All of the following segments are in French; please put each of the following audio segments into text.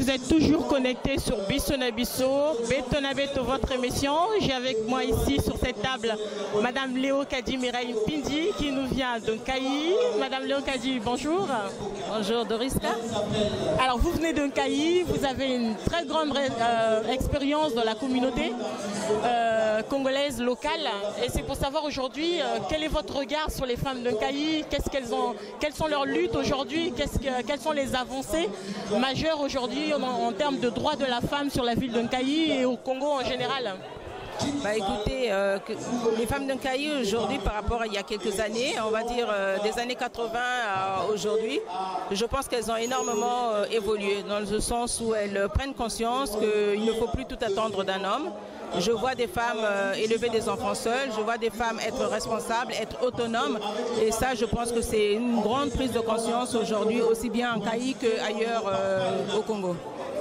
vous êtes toujours connectés sur Bisso, Beto, votre émission. J'ai avec moi ici sur cette table Madame Léo Kadi Mireille Pindi qui nous vient de Nkayi. Madame Léo Kadi, bonjour. Bonjour Doriska. Alors vous venez de Nkayi, vous avez une très grande expérience dans la communauté congolaise locale. Et c'est pour savoir aujourd'hui quel est votre regard sur les femmes de Nkayi, quelles sont leurs luttes aujourd'hui, quelles sont les avancées majeures aujourd'hui en termes de droits de la femme sur la ville de Nkayi et au Congo en général. Bah écoutez, les femmes de Nkayi aujourd'hui par rapport à il y a quelques années, on va dire des années 80 à aujourd'hui, je pense qu'elles ont énormément évolué dans le sens où elles prennent conscience qu'il ne faut plus tout attendre d'un homme. Je vois des femmes élever des enfants seuls, je vois des femmes être responsables, être autonomes. Et ça, je pense que c'est une grande prise de conscience aujourd'hui, aussi bien en Nkayi qu'ailleurs au Congo.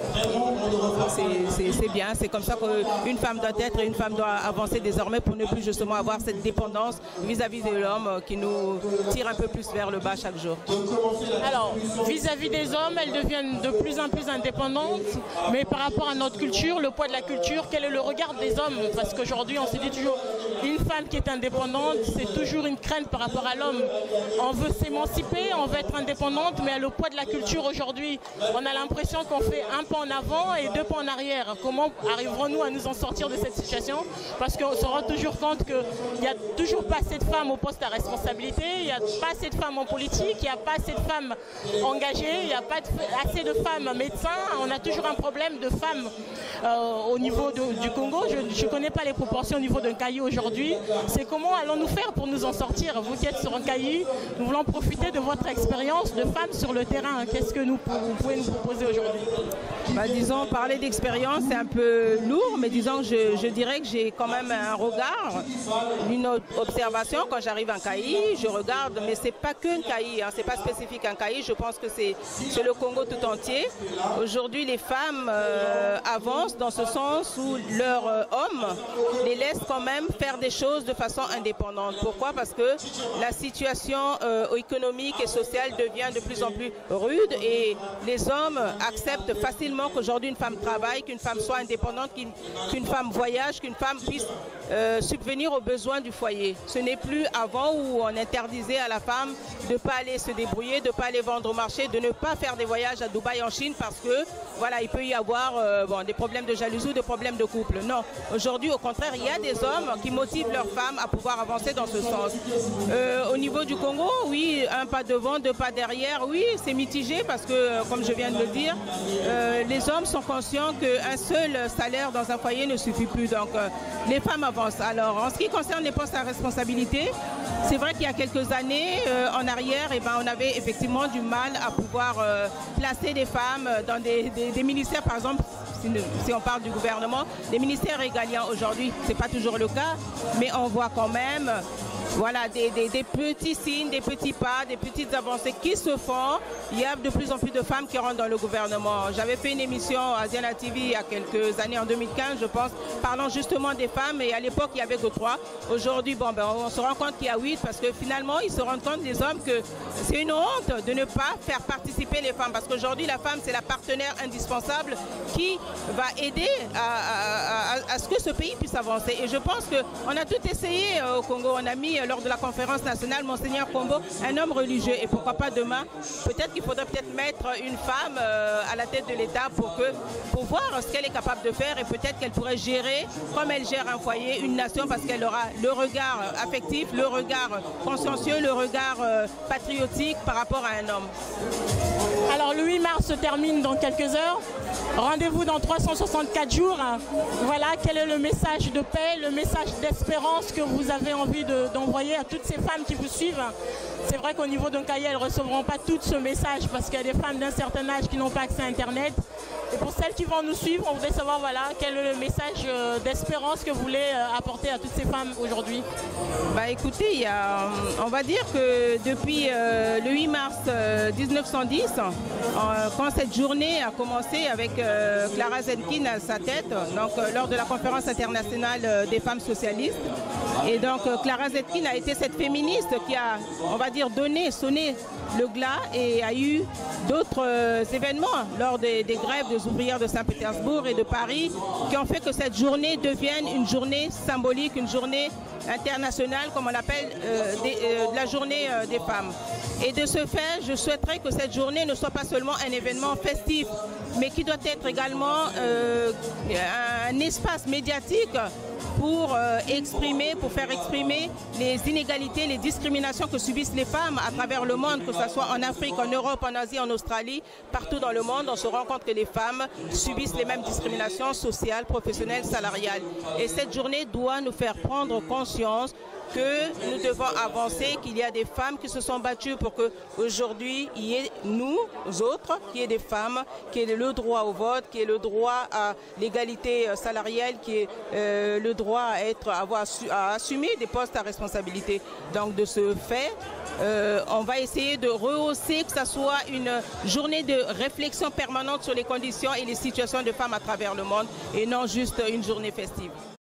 C'est bien, c'est comme ça qu'une femme doit être et une femme doit avancer désormais pour ne plus justement avoir cette dépendance vis-à-vis de l'homme qui nous tire un peu plus vers le bas chaque jour. Alors, vis-à-vis des hommes, elles deviennent de plus en plus indépendantes, mais par rapport à notre culture, le poids de la culture, quel est le regard des hommes? Parce qu'aujourd'hui, on se dit toujours, une femme qui est indépendante, c'est toujours une crainte par rapport à l'homme. On veut s'émanciper, on veut être indépendante, mais à le poids de la culture aujourd'hui, on a l'impression qu'on fait un pas en avant et deux pas en arrière. Comment arriverons-nous à nous en sortir de cette situation? Parce qu'on se rend toujours compte qu'il n'y a toujours pas assez de femmes au poste à responsabilité, il n'y a pas assez de femmes en politique, il n'y a pas assez de femmes engagées, il n'y a pas assez de femmes médecins. On a toujours un problème de femmes au niveau du Congo. Je ne connais pas les proportions au niveau de Nkayi aujourd'hui. C'est comment allons-nous faire pour nous en sortir? Vous qui êtes sur Nkayi, nous voulons profiter de votre expérience de femme sur le terrain. Qu'est-ce que vous pouvez nous proposer aujourd'hui? Bah, disons, parler d'expérience, c'est un peu lourd, mais disons, je dirais que j'ai quand même un regard, une observation. Quand j'arrive à Nkayi, je regarde, mais c'est pas que Nkayi, hein, c'est pas spécifique à Nkayi, je pense que c'est le Congo tout entier. Aujourd'hui, les femmes avancent dans ce sens où leurs hommes les laissent quand même faire des choses de façon indépendante. Pourquoi? Parce que la situation économique et sociale devient de plus en plus rude et les hommes acceptent facilement qu'aujourd'hui une femme travaille, qu'une femme soit indépendante, qu'une femme voyage, qu'une femme puisse subvenir aux besoins du foyer. Ce n'est plus avant où on interdisait à la femme de ne pas aller se débrouiller, de ne pas aller vendre au marché, de ne pas faire des voyages à Dubaï en Chine parce que voilà, il peut y avoir des problèmes de jalousie ou des problèmes de couple. Non, aujourd'hui au contraire, il y a des hommes qui motivent leurs femmes à pouvoir avancer dans ce sens. Au niveau du Congo, oui, un pas devant, deux pas derrière, oui, c'est mitigé parce que, comme je viens de le dire, les hommes sont conscients qu'un seul salaire dans un foyer ne suffit plus. Donc, les femmes avancent. Alors, en ce qui concerne les postes à responsabilité, c'est vrai qu'il y a quelques années en arrière, on avait effectivement du mal à pouvoir placer des femmes dans des ministères, par exemple, si on parle du gouvernement, des ministères régaliens aujourd'hui, ce n'est pas toujours le cas, mais on voit quand même voilà, des petits signes, des petits pas, des petites avancées qui se font. Il y a de plus en plus de femmes qui rentrent dans le gouvernement. J'avais fait une émission à Ziana TV il y a quelques années, en 2015 je pense, parlant justement des femmes et à l'époque il n'y avait que 3. Aujourd'hui, on se rend compte qu'il y a 8 parce que finalement ils se rendent compte, les hommes, que c'est une honte de ne pas faire participer les femmes parce qu'aujourd'hui la femme c'est la partenaire indispensable qui va aider à ce que ce pays puisse avancer. Et je pense qu'on a tout essayé au Congo, on a mis lors de la conférence nationale, Monseigneur Kombo, un homme religieux. Et pourquoi pas demain, peut-être qu'il faudrait mettre une femme à la tête de l'État pour voir ce qu'elle est capable de faire et peut-être qu'elle pourrait gérer, comme elle gère un foyer, une nation parce qu'elle aura le regard affectif, le regard consciencieux, le regard patriotique par rapport à un homme. Alors le 8 mars se termine dans quelques heures. Rendez-vous dans 364 jours. Voilà, quel est le message de paix, le message d'espérance que vous avez envie d'envoyer à toutes ces femmes qui vous suivent. C'est vrai qu'au niveau de Nkayi, elles ne recevront pas tout ce message parce qu'il y a des femmes d'un certain âge qui n'ont pas accès à Internet. Et pour celles qui vont nous suivre, on voudrait savoir voilà, quel est le message d'espérance que vous voulez apporter à toutes ces femmes aujourd'hui. Bah écoutez, on va dire que depuis le 8 mars 1910, quand cette journée a commencé avec Clara Zetkin à sa tête, donc lors de la conférence internationale des femmes socialistes. Et donc Clara Zetkin a été cette féministe qui a, on va dire, sonné le glas et a eu d'autres événements lors des grèves de des ouvrières de Saint-Pétersbourg et de Paris qui ont fait que cette journée devienne une journée symbolique, une journée internationale, comme on l'appelle, la journée des femmes. Et de ce fait, je souhaiterais que cette journée ne soit pas seulement un événement festif, mais qui doit être également un espace médiatique pour faire exprimer les inégalités, les discriminations que subissent les femmes à travers le monde, que ce soit en Afrique, en Europe, en Asie, en Australie, partout dans le monde, on se rend compte que les femmes subissent les mêmes discriminations sociales, professionnelles, salariales. Et cette journée doit nous faire prendre conscience que nous devons avancer, qu'il y a des femmes qui se sont battues pour qu'aujourd'hui, il y ait nous autres, qu'il y ait des femmes, qui aient le droit au vote, qui aient le droit à l'égalité salariale, qui aient le droit à assumer des postes à responsabilité. Donc de ce fait, on va essayer de rehausser, que ce soit une journée de réflexion permanente sur les conditions et les situations de femmes à travers le monde et non juste une journée festive.